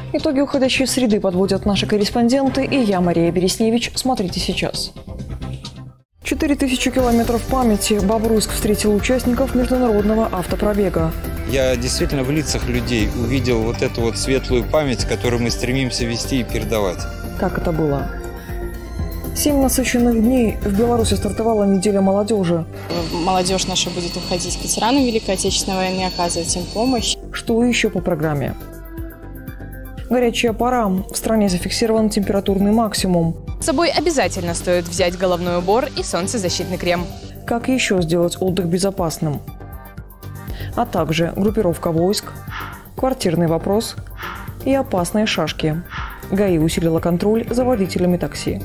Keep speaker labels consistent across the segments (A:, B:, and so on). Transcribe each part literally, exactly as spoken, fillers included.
A: Итоги уходящей среды подводят наши корреспонденты, и я, Мария Бересневич. Смотрите сейчас. Четыре тысячи километров памяти. Бобруйск встретил участников международного автопробега.
B: Я действительно в лицах людей увидел вот эту вот светлую память, которую мы стремимся вести и передавать.
A: Как это было? Семь насыщенных дней. В Беларуси стартовала неделя молодежи.
C: Молодежь наша будет уходить к ветеранам Великой Отечественной войны, оказывать им помощь.
A: Что еще по программе? Горячая пора. В стране зафиксирован температурный максимум.
D: С собой обязательно стоит взять головной убор и солнцезащитный крем.
A: Как еще сделать отдых безопасным? А также группировка войск, квартирный вопрос и опасные шашки. ГАИ усилила контроль за водителями такси.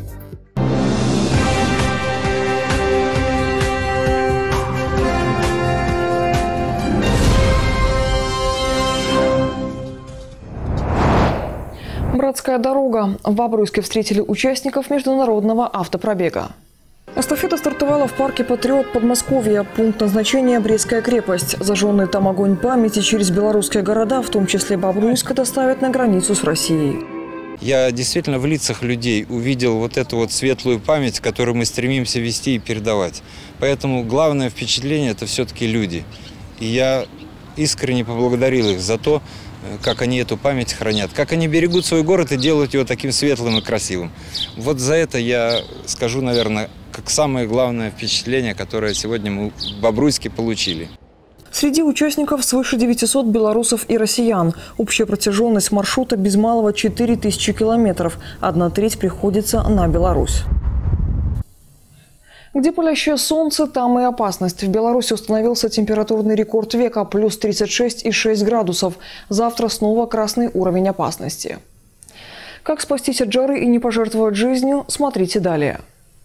A: Братская дорога. В Бобруйске встретили участников международного автопробега. Эстафета стартовала в парке «Патриот» Подмосковья. Пункт назначения – Брестская крепость. Зажженный там огонь памяти через белорусские города, в том числе Бобруйск, доставят на границу с Россией.
B: Я действительно в лицах людей увидел вот эту вот светлую память, которую мы стремимся вести и передавать. Поэтому главное впечатление – это все-таки люди. И я искренне поблагодарил их за то, как они эту память хранят, как они берегут свой город и делают его таким светлым и красивым. Вот за это я скажу, наверное, как самое главное впечатление, которое сегодня мы в Бобруйске получили.
A: Среди участников свыше девятисот белорусов и россиян. Общая протяженность маршрута без малого четыре тысячи километров. Одна треть приходится на Беларусь. Где палящее солнце, там и опасность. В Беларуси установился температурный рекорд века – плюс тридцать шесть и шесть градусов. Завтра снова красный уровень опасности. Как спастись от жары и не пожертвовать жизнью – смотрите далее.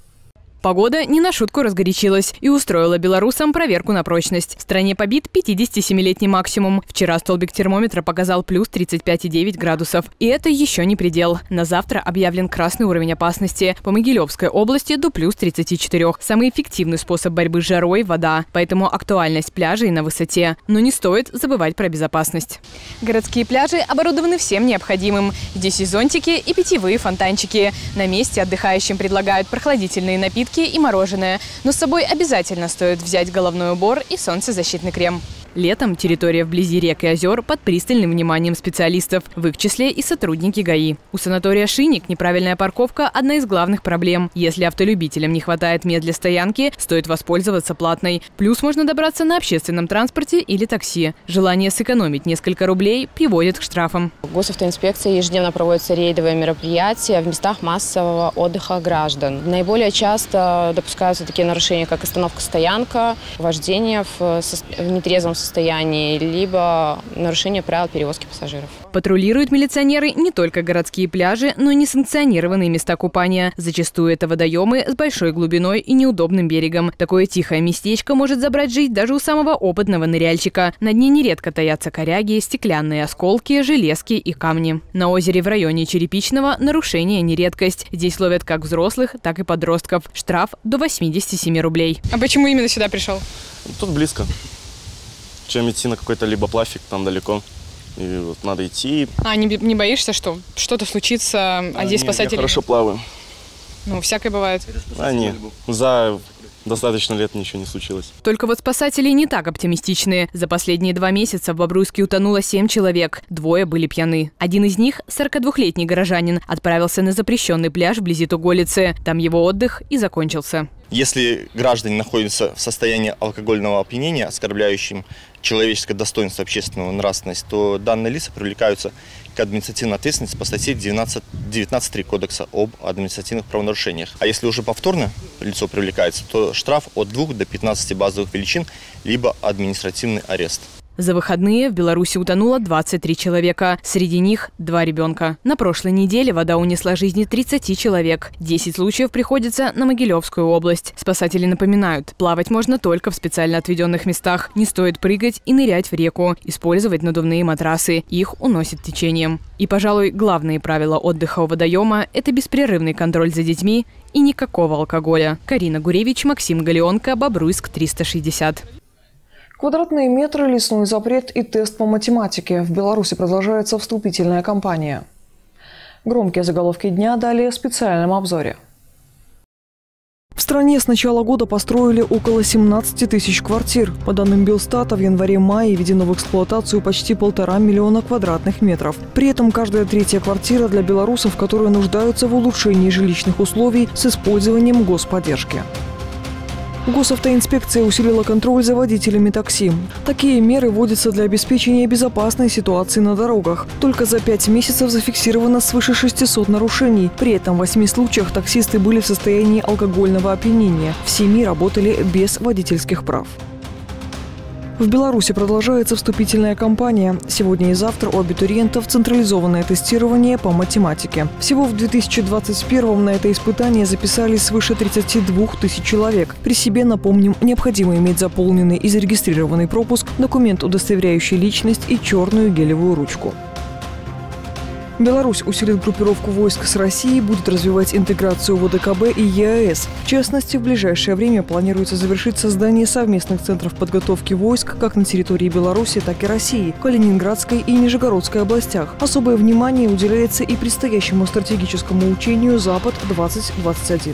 D: Погода не на шутку разгорячилась и устроила белорусам проверку на прочность. В стране побит пятидесятисемилетний максимум. Вчера столбик термометра показал плюс тридцать пять и девять градусов. И это еще не предел. На завтра объявлен красный уровень опасности. По Могилевской области до плюс тридцати четырёх. Самый эффективный способ борьбы с жарой – вода. Поэтому актуальность пляжей на высоте. Но не стоит забывать про безопасность. Городские пляжи оборудованы всем необходимым. Здесь и зонтики, и питьевые фонтанчики. На месте отдыхающим предлагают прохладительные напитки и мороженое. Но с собой обязательно стоит взять головной убор и солнцезащитный крем. Летом территория вблизи рек и озер под пристальным вниманием специалистов, в их числе и сотрудники ГАИ. У санатория «Шинник» неправильная парковка – одна из главных проблем. Если автолюбителям не хватает мест для стоянки, стоит воспользоваться платной. Плюс можно добраться на общественном транспорте или такси. Желание сэкономить несколько рублей приводит к штрафам.
C: Госавтоинспекцией ежедневно проводятся рейдовые мероприятия в местах массового отдыха граждан. Наиболее часто допускаются такие нарушения, как остановка-стоянка, вождение в нетрезвом состоянии, либо нарушение правил перевозки пассажиров.
D: Патрулируют милиционеры не только городские пляжи, но и несанкционированные места купания. Зачастую это водоемы с большой глубиной и неудобным берегом. Такое тихое местечко может забрать жизнь даже у самого опытного ныряльщика. На дне нередко таятся коряги, стеклянные осколки, железки и камни. На озере в районе Черепичного нарушение не редкость. Здесь ловят как взрослых, так и подростков. Штраф до восьмидесяти семи рублей.
E: А почему именно сюда пришел?
F: Тут близко. Чем идти на какой-то либо плавик, там далеко. И вот надо идти.
E: А не, не боишься, что что-то случится, а, а здесь
F: нет,
E: спасатели?
F: Я хорошо плаваю.
E: Ну, всякое бывает.
F: А, нет. За достаточно лет ничего не случилось.
D: Только вот спасатели не так оптимистичны. За последние два месяца в Бобруйске утонуло семь человек. Двое были пьяны. Один из них, сорокадвухлетний горожанин, отправился на запрещенный пляж вблизи Туголицы. Там его отдых и закончился.
G: Если граждане находятся в состоянии алкогольного опьянения, оскорбляющим человеческое достоинство, общественную нравственность, то данные лица привлекаются к административной ответственности по статье девятнадцать точка три Кодекса об административных правонарушениях. А если уже повторно лицо привлекается, то штраф от двух до пятнадцати базовых величин, либо административный арест.
D: За выходные в Беларуси утонуло двадцать три человека. Среди них два ребенка. На прошлой неделе вода унесла жизни тридцати человек. десять случаев приходится на Могилевскую область. Спасатели напоминают, плавать можно только в специально отведенных местах. Не стоит прыгать и нырять в реку. Использовать надувные матрасы. Их уносит течением. И, пожалуй, главные правила отдыха у водоема – это беспрерывный контроль за детьми и никакого алкоголя. Карина Гуревич, Максим Галеонко, Бобруйск, триста шестьдесят.
A: Квадратные метры, лесной запрет и тест по математике. В Беларуси продолжается вступительная кампания. Громкие заголовки дня далее в специальном обзоре. В стране с начала года построили около семнадцати тысяч квартир. По данным Белстата, в январе-мае введено в эксплуатацию почти полтора миллиона квадратных метров. При этом каждая третья квартира для белорусов, которые нуждаются в улучшении жилищных условий с использованием господдержки. Госавтоинспекция усилила контроль за водителями такси. Такие меры вводятся для обеспечения безопасной ситуации на дорогах. Только за пять месяцев зафиксировано свыше шестисот нарушений. При этом в восьми случаях таксисты были в состоянии алкогольного опьянения. В семи работали без водительских прав. В Беларуси продолжается вступительная кампания. Сегодня и завтра у абитуриентов централизованное тестирование по математике. Всего в две тысячи двадцать первом на это испытание записались свыше тридцати двух тысяч человек. При себе, напомним, необходимо иметь заполненный и зарегистрированный пропуск, документ, удостоверяющий личность и черную гелевую ручку. Беларусь усилит группировку войск с Россией, будет развивать интеграцию в ОДКБ и ЕАЭС. В частности, в ближайшее время планируется завершить создание совместных центров подготовки войск как на территории Беларуси, так и России, в Калининградской и Нижегородской областях. Особое внимание уделяется и предстоящему стратегическому учению «Запад-двадцать двадцать один».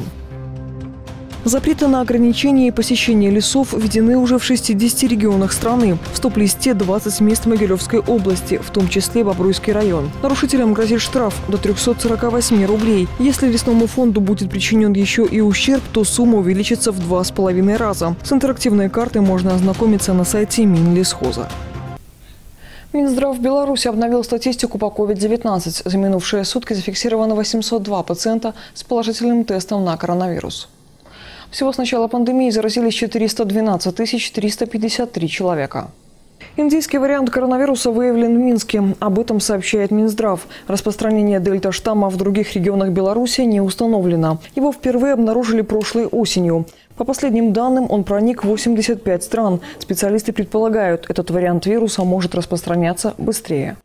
A: Запреты на ограничение и посещение лесов введены уже в шестидесяти регионах страны. В стоп-листе двадцать мест Могилевской области, в том числе Бобруйский район. Нарушителям грозит штраф до трёхсот сорока восьми рублей. Если лесному фонду будет причинен еще и ущерб, то сумма увеличится в два с половиной раза. С интерактивной картой можно ознакомиться на сайте Минлесхоза. Минздрав Беларуси обновил статистику по ковид девятнадцать. За минувшие сутки зафиксировано восемьсот два пациента с положительным тестом на коронавирус. Всего с начала пандемии заразились четыреста двенадцать тысяч триста пятьдесят три человека. Индийский вариант коронавируса выявлен в Минске. Об этом сообщает Минздрав. Распространение дельта-штамма в других регионах Беларуси не установлено. Его впервые обнаружили прошлой осенью. По последним данным, он проник в восемьдесят пять стран. Специалисты предполагают, этот вариант вируса может распространяться быстрее.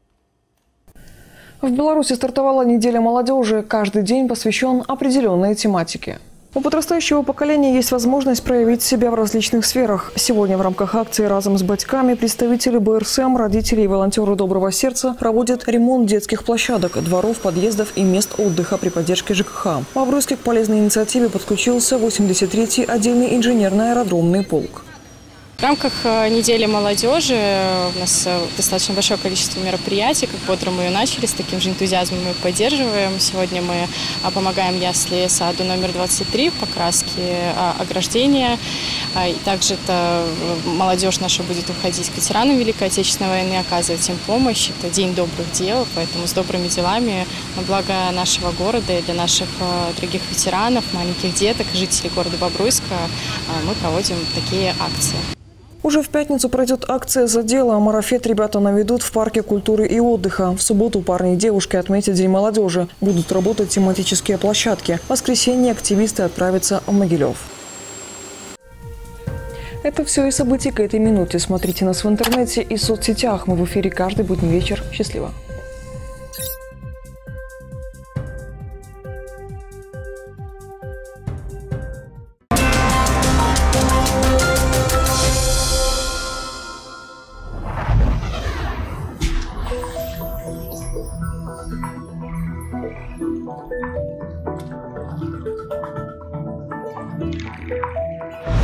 A: В Беларуси стартовала неделя молодежи. Каждый день посвящен определенной тематике. У подрастающего поколения есть возможность проявить себя в различных сферах. Сегодня в рамках акции «Разом с батьками» представители Бэ Эр Эс Эм, родители и волонтеры Доброго сердца проводят ремонт детских площадок, дворов, подъездов и мест отдыха при поддержке Жэ Ка Ха. В Бобруйске к полезной инициативе подключился восемьдесят третий отдельный инженерно-аэродромный полк.
H: В рамках недели молодежи у нас достаточно большое количество мероприятий. Как бодро мы ее начали, с таким же энтузиазмом мы поддерживаем. Сегодня мы помогаем ясли саду номер двадцать три в покраске ограждения. И также это молодежь наша будет уходить к ветеранам Великой Отечественной войны, оказывать им помощь. Это день добрых дел, поэтому с добрыми делами на благо нашего города и для наших дорогих ветеранов, маленьких деток, жителей города Бобруйска мы проводим такие акции.
A: Уже в пятницу пройдет акция «За дело». Марафет ребята наведут в парке культуры и отдыха. В субботу парни и девушки отметят День молодежи. Будут работать тематические площадки. В воскресенье активисты отправятся в Могилев. Это все и события к этой минуте. Смотрите нас в интернете и соцсетях. Мы в эфире каждый будний вечер. Счастливо!
I: Thank you.